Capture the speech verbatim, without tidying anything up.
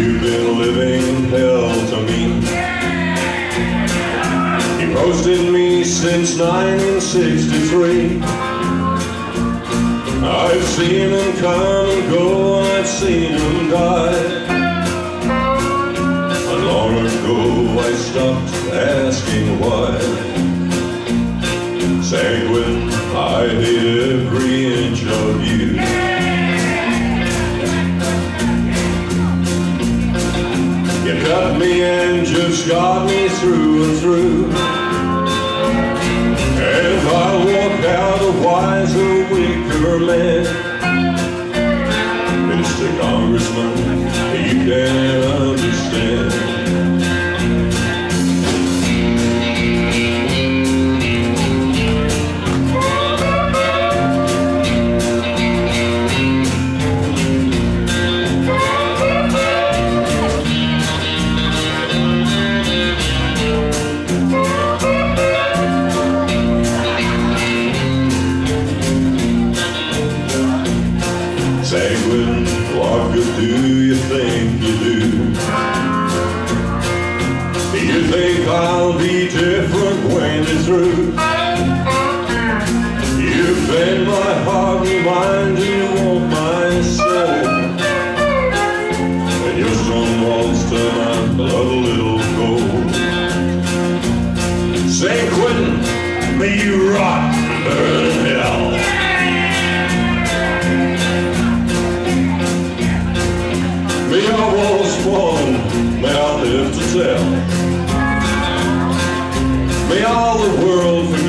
You've been living hell to me. He roasted me since nineteen sixty-three. I've seen him come and go, and I've seen him die. And long ago I stopped asking why. Sanquentin, I hate every inch of you. You cut me and just got me through and through. And if I walk out a wiser, weaker man, Mister Congressman, you can't understand. Sanquentin, what good do you think you do? Do you think I'll be different when you're through? You've been my heart and mind, and you want my soul. And your stone walls turn my blood a little cold. Sanquentin, may you rot and burn in hell. May I was born, may I live to tell. May all the world forget